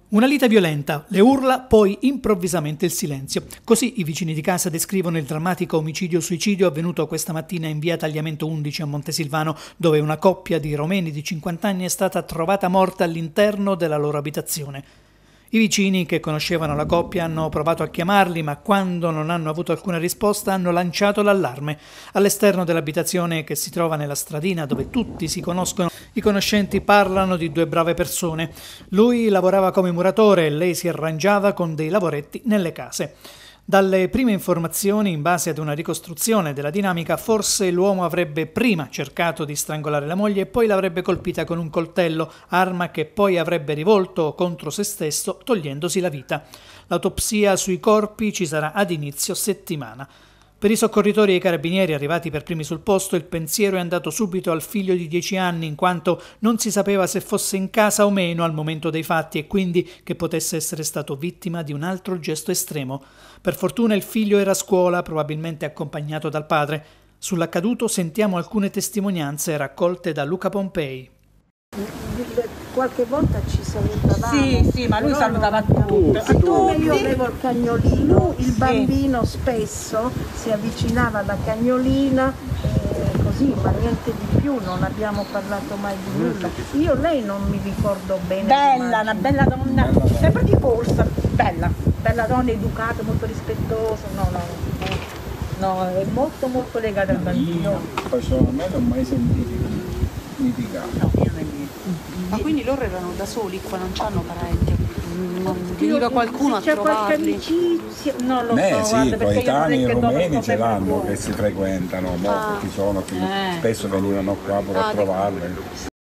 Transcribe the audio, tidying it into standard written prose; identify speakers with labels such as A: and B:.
A: Una lite violenta, le urla, poi improvvisamente il silenzio. Così i vicini di casa descrivono il drammatico omicidio-suicidio avvenuto questa mattina in via Tagliamento 11 a Montesilvano, dove una coppia di romeni di 50 anni è stata trovata morta all'interno della loro abitazione. I vicini che conoscevano la coppia hanno provato a chiamarli, ma quando non hanno avuto alcuna risposta hanno lanciato l'allarme. All'esterno dell'abitazione, che si trova nella stradina dove tutti si conoscono, i conoscenti parlano di due brave persone. Lui lavorava come muratore e lei si arrangiava con dei lavoretti nelle case. Dalle prime informazioni, in base ad una ricostruzione della dinamica, forse l'uomo avrebbe prima cercato di strangolare la moglie e poi l'avrebbe colpita con un coltello, arma che poi avrebbe rivolto contro se stesso, togliendosi la vita. L'autopsia sui corpi ci sarà ad inizio settimana. Per i soccorritori e i carabinieri arrivati per primi sul posto, il pensiero è andato subito al figlio di 10 anni, in quanto non si sapeva se fosse in casa o meno al momento dei fatti e quindi che potesse essere stato vittima di un altro gesto estremo. Per fortuna il figlio era a scuola, probabilmente accompagnato dal padre. Sull'accaduto sentiamo alcune testimonianze raccolte da Luca Pompei.
B: Qualche volta ci salutavamo.
C: Sì, ma lui salutava tutti.
B: Io avevo il cagnolino, il bambino spesso si avvicinava alla cagnolina, così, ma niente di più, non abbiamo parlato mai di nulla. Io lei non mi ricordo bene.
C: Bella, una bella donna, sempre di corsa, bella donna, educata, molto rispettosa, no, è molto molto legata al bambino.
D: Io personalmente non ho mai sentito litigare.
C: No, io non mi...
E: Ma quindi loro erano da soli qua, non c'hanno parenti? Non veniva qualcuno a
B: c'è qualche
E: trovarli?
B: amicizia, non lo so,
D: Sì,
B: guarda, perché io non è
D: coetanei
B: che
D: rumeni ce l'hanno
B: dopo
D: che si frequentano, ci sono che spesso venivano qua pure a trovarle.